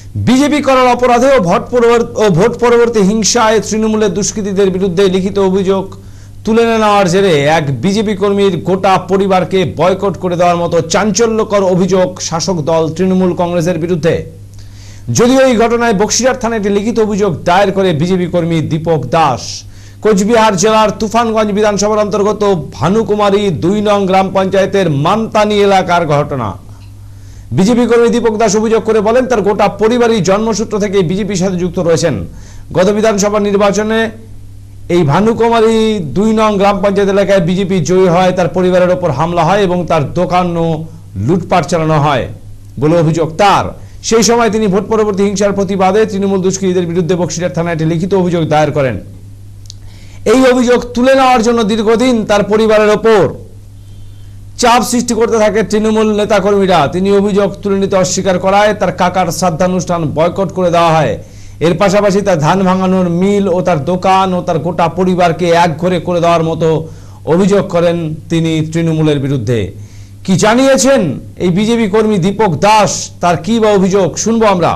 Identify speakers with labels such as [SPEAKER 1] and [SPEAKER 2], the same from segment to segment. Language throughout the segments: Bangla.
[SPEAKER 1] বিজেপি করার অপরাধে ও ভোট পরবর্তী হিংসায় তৃণমূলের দুষ্কৃতীদের বিরুদ্ধে লিখিত অভিযোগ তুলে নেওয়ার জেরে এক বিজেপি কর্মীর গোটা পরিবারকে বয়কট করে দেওয়ার মতো চাঞ্চল্যকর অভিযোগ শাসক দল তৃণমূল কংগ্রেসের বিরুদ্ধে। যদিও এই ঘটনায় বক্সিরহাট থানায় একটি লিখিত অভিযোগ দায়ের করে বিজেপি কর্মী দীপক দাস। কোচবিহার জেলার তুফানগঞ্জ বিধানসভার অন্তর্গত ভানুকুমারী 2 নং গ্রাম পঞ্চায়েতের মানতানি এলাকার ঘটনা। বিজেপি কর্মী দীপক দাস অভিযোগ করে বলেন, তার গোটা পরিবারই জন্মসূত্র থেকে বিজেপির সাথে যুক্ত রয়েছেন। গত বিধানসভা নির্বাচনে এই ভানুকুমারী 2 নং গ্রাম পঞ্চায়েত এলাকায় বিজেপি জয়ী হয়, তার পরিবারের ওপর হামলা হয় এবং তার দোকানও লুটপাট চালানো হয় বলে অভিযোগ তার। সেই সময় তিনি ভোট পরবর্তী হিংসার প্রতিবাদে তৃণমূল দুষ্কৃতীদের বিরুদ্ধে বক্সিরহাট থানায় একটি লিখিত অভিযোগ দায়ের করেন। এই অভিযোগ তুলে নেওয়ার জন্য দীর্ঘদিন তার পরিবারের ওপর চাপ সৃষ্টি করতে থাকে তৃণমূল নেতাকর্মীরা। তিনি অভিযোগ তুলে নিতে অস্বীকার করায় তার কাকার শ্রাদ্ধানুষ্ঠান বয়কট করে দেওয়া হয়। এর পাশাপাশি তার ধান ভাঙানোর মিল ও তার দোকান ও তার গোটা পরিবারকে একঘরে করে দেওয়ার মতো অভিযোগ করেন তিনি তৃণমূলের বিরুদ্ধে। কি জানিয়েছেন এই বিজেপি কর্মী দীপক দাস, তার কি বা অভিযোগ শুনবো আমরা।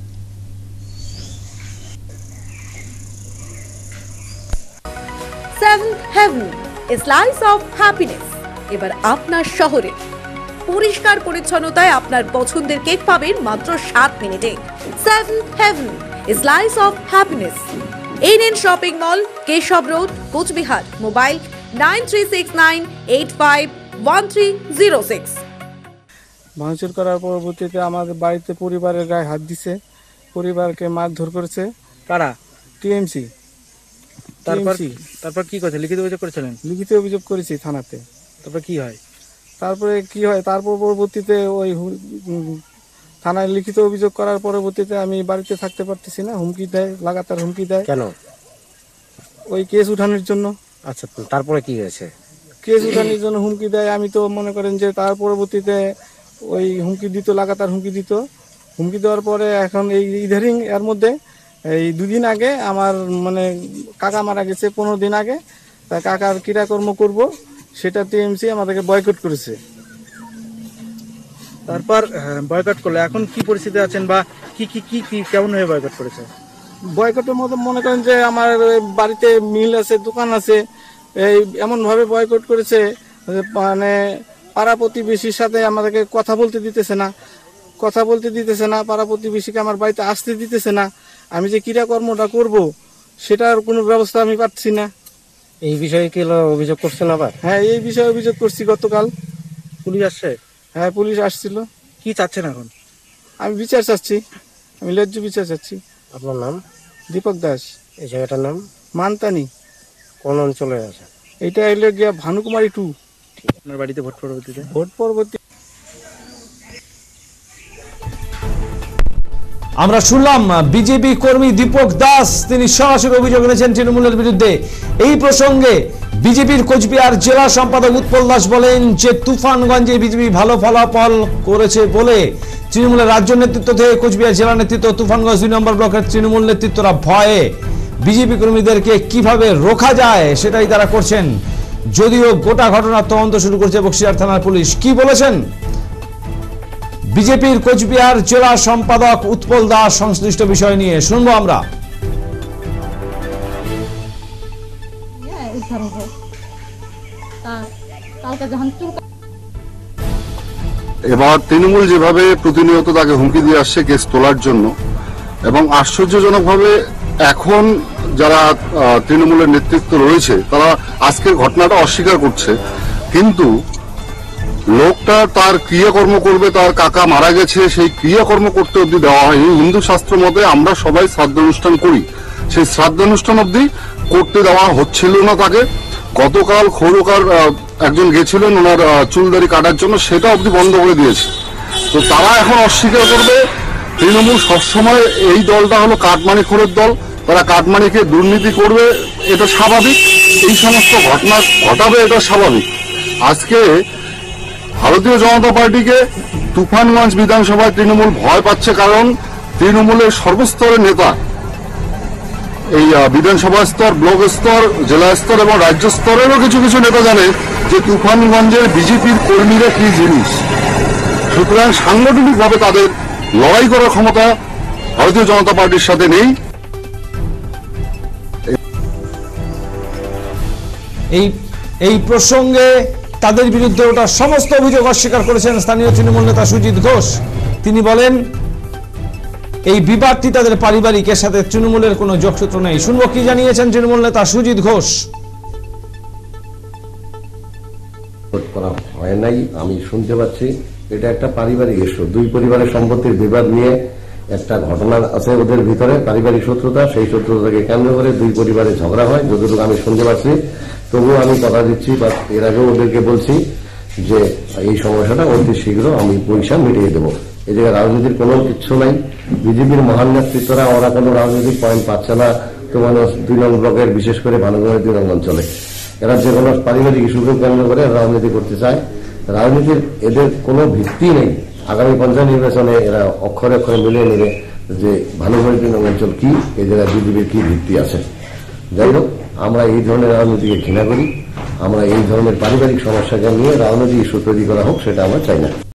[SPEAKER 2] Seventh Heaven, a slice of happiness. এবার আপনার শহরে পরিষ্কার পরিচ্ছন্নতায় আপনার পছন্দের কেক পাবেন মাত্র 7 মিনিটে। Seventh Heaven, a slice of happiness. NN shopping mall, Keshab road, Cooch Behar. Mobile 9369851306।
[SPEAKER 3] ভাঙচুর করার পরবর্তীতে আমাদের বাড়িতে পরিবারের গায়ে হাত দিছে, পরিবারকে মারধর করেছে।
[SPEAKER 4] কারা?
[SPEAKER 3] টিএমসি।
[SPEAKER 4] তারপর কি করেছে? লিখিত অভিযোগ করেছিলেন?
[SPEAKER 3] লিখিত অভিযোগ করেছি থানাতে।
[SPEAKER 4] তারপর কি হয়?
[SPEAKER 3] তারপর পরবর্তীতে ওই থানায় লিখিত অভিযোগ করার পরবর্তীতে আমি বাড়িতে থাকতে পারতেছি না, হুমকি দেয়, লাগাতার হুমকি দেয়।
[SPEAKER 4] কেন?
[SPEAKER 3] ওই কেস উঠানোর জন্য।
[SPEAKER 4] আচ্ছা, তারপরে কি হয়েছে?
[SPEAKER 3] কেস উঠানোর জন্য হুমকি দেয়। আমি তো মনে করেন যে তার পরবর্তীতে ওই হুমকি দিত, লাগাতার হুমকি দিত। হুমকি দেওয়ার পরে এখন এই ইদারিং এর মধ্যে এই 2 দিন আগে আমার কাকা মারা গেছে, 15 দিন আগে। তা কাকার ক্রিয়াকর্ম করব সেটা টিএমসি আমাদেরকে বয়কট করেছে।
[SPEAKER 4] তারপর বয়কট করলে এখন কি পরিস্থিতি আছেন বা কি কি কি কি কেমন হয়ে বয়কট করেছে?
[SPEAKER 3] বয়কটের মতো মনে করেন যে আমার বাড়িতে মিল আছে, দোকান আছে, এই এমনভাবে বয়কট করেছে পাড়া প্রতিবেশীর সাথে আমাদেরকে কথা বলতে দিতেছে না, পাড়া প্রতিবেশীকে আমার বাড়িতে আসতে দিতেছে না। আমি যে ক্রিয়াকর্মটা করব সেটার কোনো ব্যবস্থা আমি পাচ্ছি না।
[SPEAKER 4] এই বিষয়ে কি অভিযোগ করছেন আবার?
[SPEAKER 3] হ্যাঁ, এই বিষয়ে অভিযোগ করছি গতকাল।
[SPEAKER 4] পুলিশ আসছে?
[SPEAKER 3] হ্যাঁ, পুলিশ আসছিল।
[SPEAKER 4] কি চাচ্ছেন এখন?
[SPEAKER 3] আমি বিচার চাচ্ছি, আমি ন্যায্য বিচার চাচ্ছি।
[SPEAKER 4] আপনার নাম?
[SPEAKER 3] দীপক দাস।
[SPEAKER 4] এই জায়গাটার নাম?
[SPEAKER 3] মানতানি।
[SPEAKER 4] কোন অঞ্চলে আছে?
[SPEAKER 3] এটা এলো গিয়া ভানুকুমারী 2।
[SPEAKER 4] আপনার বাড়িতে ভোট
[SPEAKER 3] পরবর্তী
[SPEAKER 1] আমরা শুনলাম বিজেপি কর্মী দীপক দাস, তিনি সরাসরি অভিযোগ এনেছেন তৃণমূলের বিরুদ্ধে। এই প্রসঙ্গে বিজেপির কোচবিহার জেলা সম্পাদক উৎপল দাস বলেন যে তুফানগঞ্জে বিজেপি ভালো ফলাফল করেছে বলে তৃণমূলের রাজ্য নেতৃত্ব থেকে কোচবিহার জেলা নেতৃত্ব, তুফানগঞ্জ 2 নম্বর ব্লকের তৃণমূল নেতৃত্বরা ভয়ে বিজেপি কর্মীদেরকে কিভাবে রোখা যায় সেটাই তারা করছেন। যদিও গোটা ঘটনার তদন্ত শুরু করেছে বক্সিরহাট থানার পুলিশ। কি বলেছেন বিজেপির কোচবিহার জেলা সম্পাদক উৎপল দাস সংশ্লিষ্ট বিষয় নিয়ে শুনবো আমরা।
[SPEAKER 5] এবার তৃণমূল যেভাবে প্রতিনিয়ত তাকে হুমকি দিয়ে আসছে কেস তোলার জন্য, এবং আশ্চর্যজনকভাবে এখন যারা তৃণমূলের নেতৃত্ব রয়েছে তারা আজকের ঘটনাটা অস্বীকার করছে, কিন্তু লোকটা তার ক্রিয়াকর্ম করবে, তার কাকা মারা গেছে, সেই ক্রিয়াকর্ম করতে অব্দি দেওয়া হয়নি। হিন্দু শাস্ত্র মতে আমরা সবাই শ্রাদ্ধানুষ্ঠান করি, সেই শ্রাদ্ধানুষ্ঠান অব্দি করতে দেওয়া হচ্ছিল না তাকে। গতকাল খৌরকার একজন গেছিলেন ওনার চুলদারি কাটার জন্য, সেটা অব্দি বন্ধ করে দিয়েছে। তো তারা এখন অস্বীকার করবে। তৃণমূল সবসময়, এই দলটা হলো কাটমানিখোরের দল, তারা কাটমানিকে দুর্নীতি করবে, এটা স্বাভাবিক। এই সমস্ত ঘটনা ঘটাবে, এটা স্বাভাবিক। আজকে ভারতীয় জনতা পার্টিকে তুফানগঞ্জ বিধানসভায় তৃণমূল ভয় পাচ্ছে, কারণ তৃণমূলের সর্বস্তরের নেতা, এই বিধানসভা স্তর, ব্লক স্তর, জেলা স্তর এবং রাজ্য স্তরেরও কিছু কিছু নেতা জানে যে তুফানগঞ্জের বিজেপির কর্মীরা কি জিনিস। সুতরাং সাংগঠনিকভাবে তাদের লড়াই করার ক্ষমতা ভারতীয় জনতা পার্টির সাথে নেই।
[SPEAKER 1] এই প্রসঙ্গে তাদের বিরুদ্ধে ওঠা সমস্ত অভিযোগ অস্বীকার করেছেন স্থানীয় তৃণমূল নেতা সুজিত ঘোষ। তিনি বলেন এই বিবাদটি তাদের পারিবারিক, এর সাথে তৃণমূলের কোনো যোগসূত্র নেই। শুনবো কি জানিয়েছেন তৃণমূল নেতা সুজিত ঘোষ।
[SPEAKER 6] করা হয় নাই, আমি শুনতে পাচ্ছি এটা একটা পারিবারিক ইস্যু। দুই পরিবারের সম্পত্তির বিবাদ নিয়ে একটা ঘটনা আছে ওদের ভিতরে, পারিবারিক শত্রুতা। সেই শত্রুতাকে কেন্দ্র করে দুই পরিবারে ঝগড়া হয়, যতটুকু আমি শুনতে পাচ্ছি। তবুও আমি কথা দিচ্ছি বা এর আগেও ওদেরকে বলছি যে এই সমস্যাটা অতি শীঘ্র আমি পয়সা মিটিয়ে দেবো। এই জায়গায় রাজনীতির কোনো কিচ্ছু নাই। বিজেপির মহান নেতৃত্বরা ওরা কোনো রাজনৈতিক পয়েন্ট পাচ্ছে না। তো মানে 2 নং ব্লকের, বিশেষ করে ভানুগড়ের 2 নং অঞ্চলে এরা যে কোনো পারিবারিক ইস্যুকে কেন্দ্র করে রাজনীতি করতে চায়। রাজনীতির এদের কোনো ভিত্তি নেই। আগামী পঞ্চায়েত নির্বাচনে এরা অক্ষরে অক্ষরে মিলিয়ে নেবে যে ভানুগড়ের 2 নং অঞ্চল কি, এই জায়গায় বিজেপির কি ভিত্তি আছে। যাই হোক, আমরা এই ধরনের রাজনীতিকে ঘৃণা করি। আমরা এই ধরনের পারিবারিক সমস্যাকে নিয়ে রাজনৈতিক ইস্যু তৈরি করা হোক, সেটা আমরা চাই না।